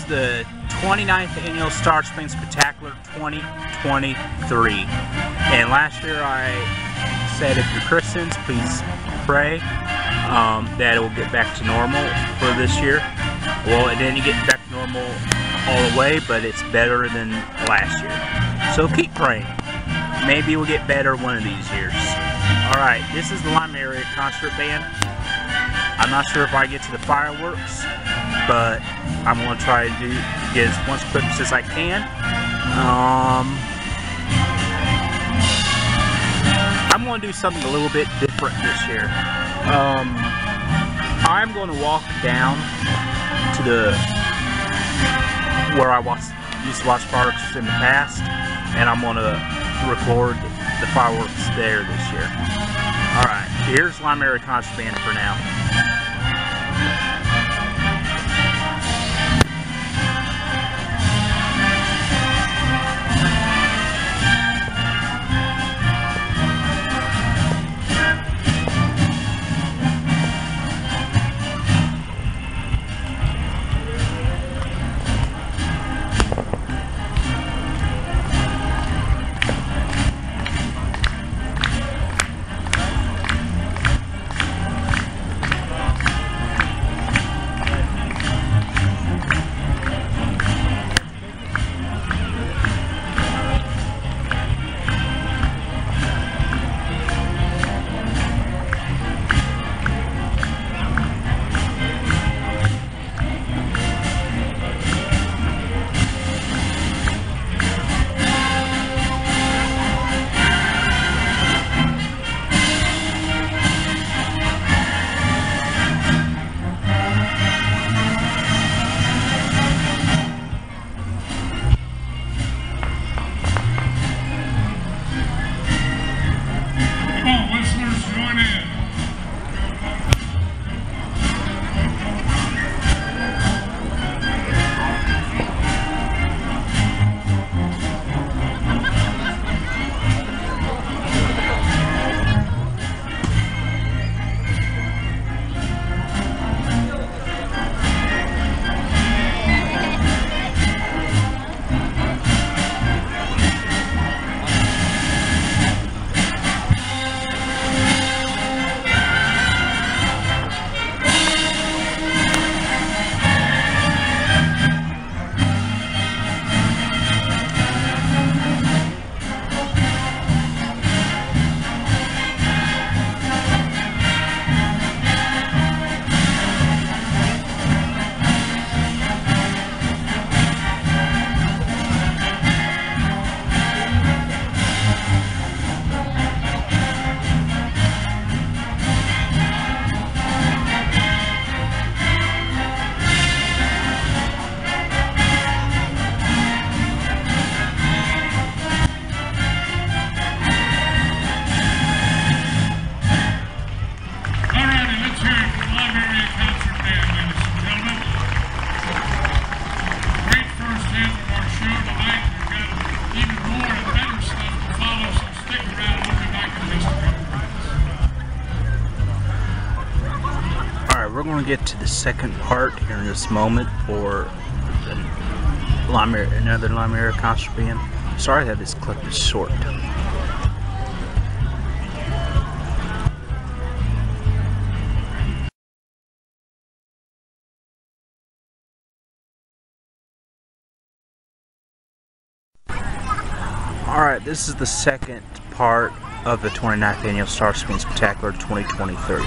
the 29th Annual Star Spring Spectacular 2023. And last year I said if you're Christians, please pray that it will get back to normal for this year. Well, it didn't get back to normal all the way, but it's better than last year. So keep praying. Maybe we'll get better one of these years. Alright, this is the Lima Area Concert Band. I'm not sure if I get to the fireworks, but I'm going to try to get as much quick as I can. I'm going to do something a little bit different this year. I'm going to walk down to where I used to watch fireworks in the past, and I'm going to record the fireworks there this year. Alright, here's Lima Area Concert Band for now. We're going to get to the second part here in this moment for another Lima Area Concert Band. Sorry that this clip is short. Alright, this is the second part of the 29th Annual Star Spring Spectacular 2023.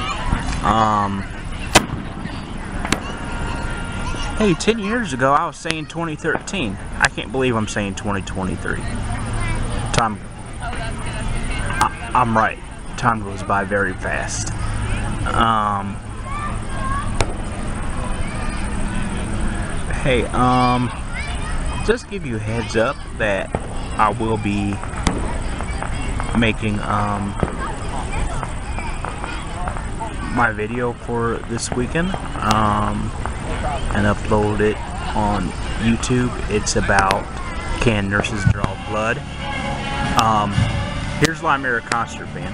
Hey, 10 years ago I was saying 2013. I can't believe I'm saying 2023. I'm right. Time goes by very fast. Hey, just give you a heads up that I will be making my video for this weekend and upload it on YouTube. It's about can nurses draw blood. Here's Lima Area Concert Band.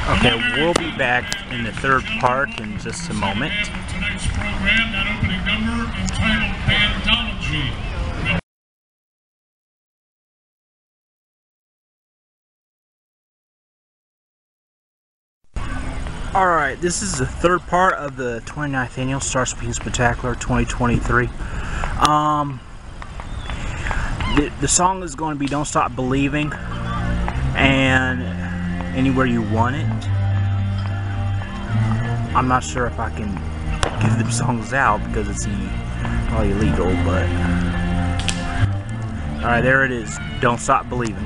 Okay, we'll be back in the third part in just a moment. Tonight's program, that opening number entitled Anthology. Alright, this is the third part of the 29th Annual Star Speeding Spectacular 2023. The song is going to be Don't Stop Believing and Anywhere You Want It. I'm not sure if I can give them songs out because it's probably illegal, but alright, there it is. Don't Stop Believing.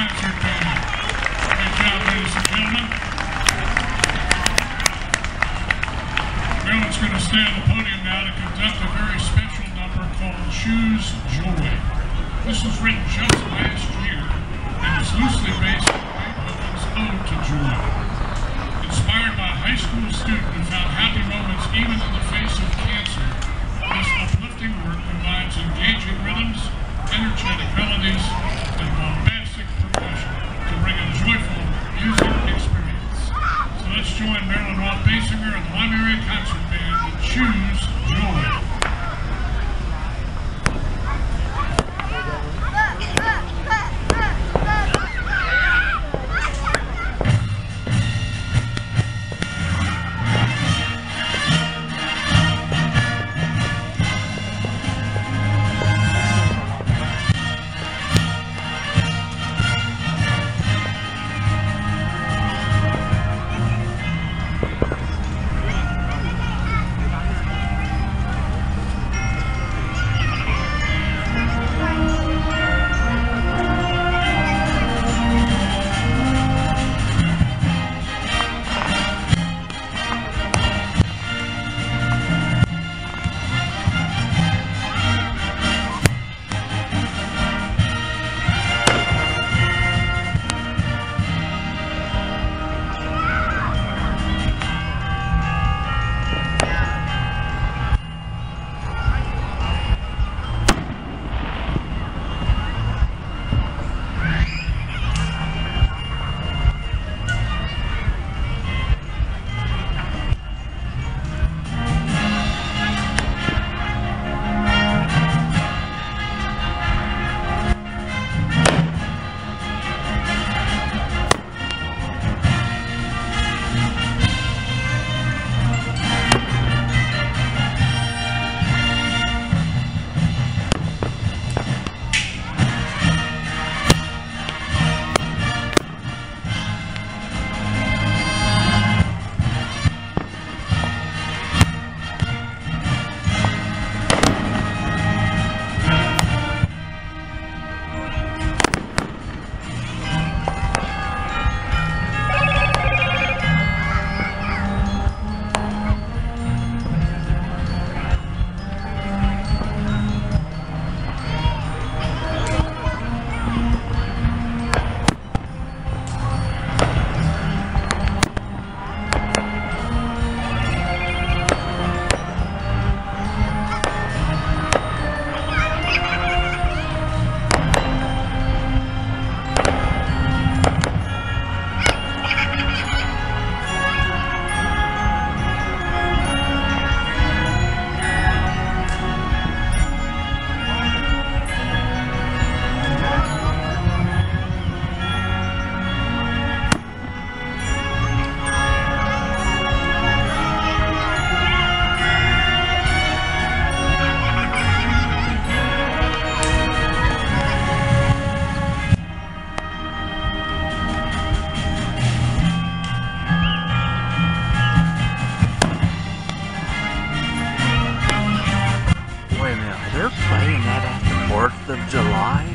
Concert Band. Great job, ladies and gentlemen. Marilyn's going to stay on the podium now to conduct a very special number called Choose Joy. This was written just last year and is loosely based on Beethoven's Ode to Joy. Inspired by a high school student who found happy moments even in the face of cancer, this uplifting work combines engaging rhythms, energetic melodies, and bombastic percussion to bring a joyful music experience. So let's join Marilyn Roth-Basinger and the Lime Area Concert Band to Choose Joy. Of July.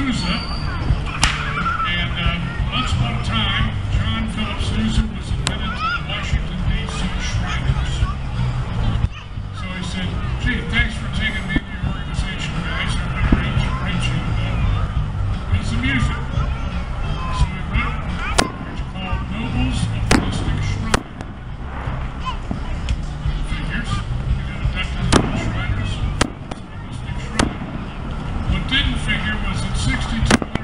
Sousa. And once upon a time, John Philip Sousa was admitted to the Washington, D.C. Shriners. So he said, gee, thanks for taking me to your organization, guys. I'm going to arrange you with some music. So we wrote what's called Nobles of the Mystic Shrine. Figures. We got inducted to the Shriners of the Mystic Shrine. What didn't figure was in '62,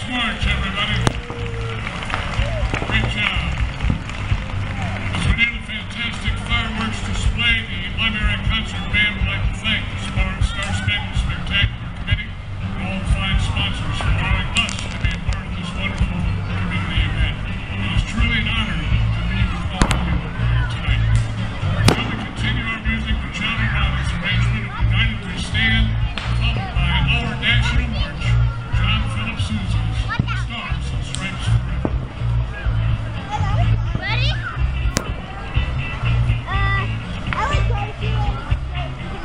march, everybody. Great job. As we did a fantastic fireworks display, the Limerick Concert Band would like to thank the Star Spangled Spectacular Committee and all the fine sponsors for allowing us to be a part of this wonderful community event. It is truly an honor to be with all of you here tonight. Now we continue our music with John O'Malley's arrangement of United We Stand, followed by our national march, John Philip Sousa's Stars and Stripes Forever. Ready? I would go to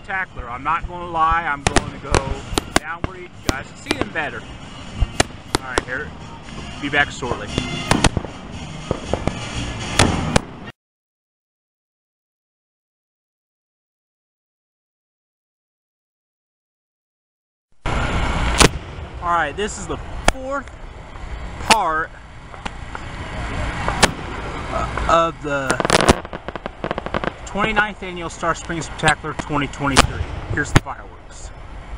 Spectacular. I'm not going to lie. I'm going to go down where you guys can see them better. Alright, here. Be back shortly. Alright, this is the fourth part of the 29th Annual Star Springs Spectacular 2023. Here's the fireworks.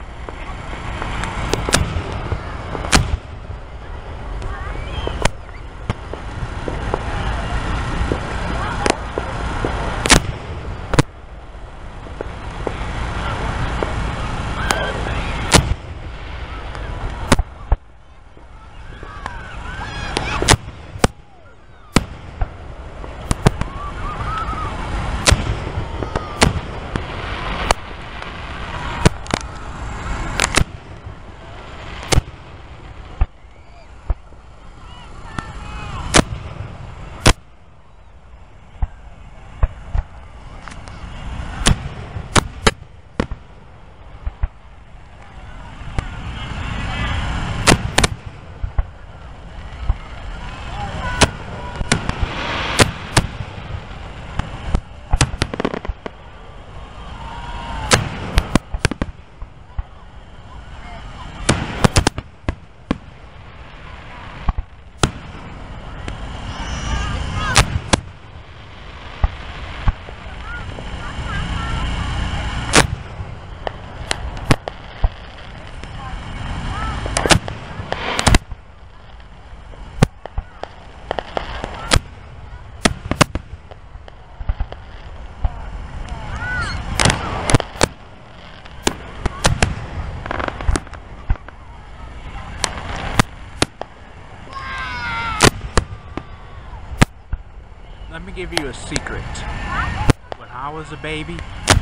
Let me give you a secret. When I was a baby,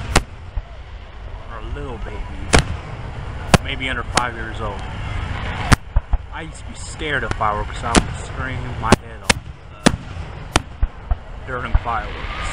or a little baby, maybe under 5 years old, I used to be scared of fireworks because I would scream my head off during fireworks.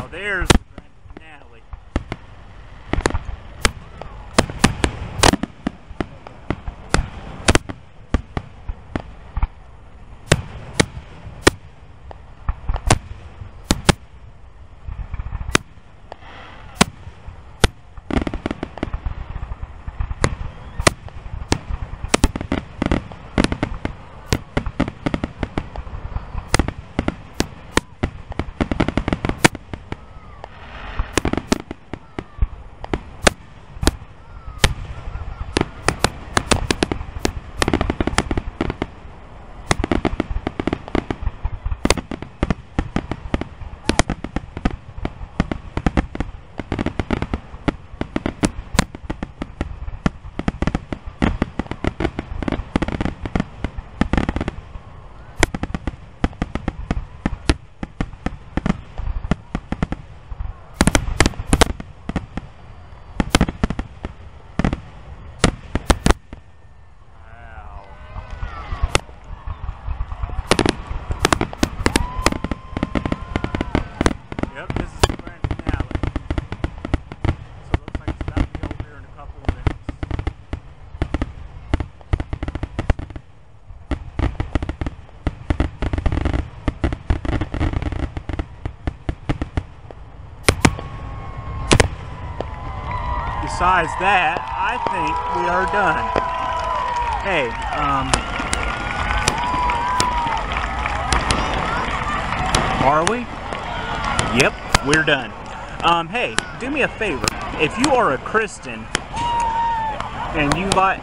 Now there's the grand finale. Yep, this is the grand finale. So it looks like it's about to be over in a couple of minutes. Besides that, I think we are done. Hey, are we? Yep, we're done. Hey, do me a favor. If you are a Christian and you like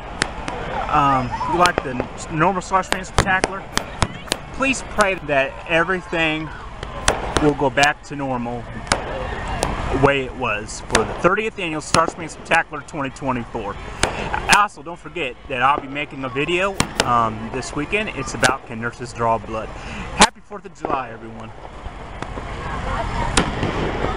the normal Starscream Spectacular, please pray that everything will go back to normal the way it was for the 30th annual Starscream Spectacular 2024. Also, don't forget that I'll be making a video this weekend. It's about Can Nurses Draw Blood. Happy 4th of July, everyone.